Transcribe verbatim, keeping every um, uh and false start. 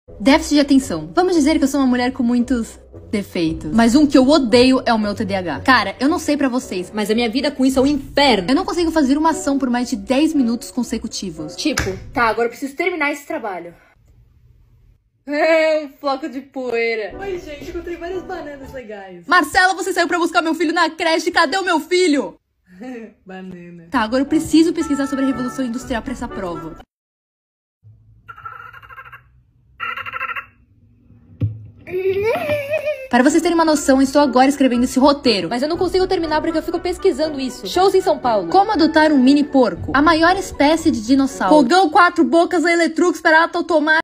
Déficit de atenção. Vamos dizer que eu sou uma mulher com muitos defeitos. Mas um que eu odeio é o meu T D A H. Cara, eu não sei pra vocês, mas a minha vida com isso é um inferno. Eu não consigo fazer uma ação por mais de dez minutos consecutivos. Tipo, tá, agora eu preciso terminar esse trabalho. É, um floco de poeira. Oi, gente, encontrei várias bananas legais. Marcela, você saiu pra buscar meu filho na creche. Cadê o meu filho? Banana. Tá, agora eu preciso pesquisar sobre a Revolução Industrial pra essa prova. Para vocês terem uma noção, eu estou agora escrevendo esse roteiro. Mas eu não consigo terminar porque eu fico pesquisando isso. Shows em São Paulo. Como adotar um mini porco? A maior espécie de dinossauro. Fogão, quatro bocas, Electrux, Perato automático.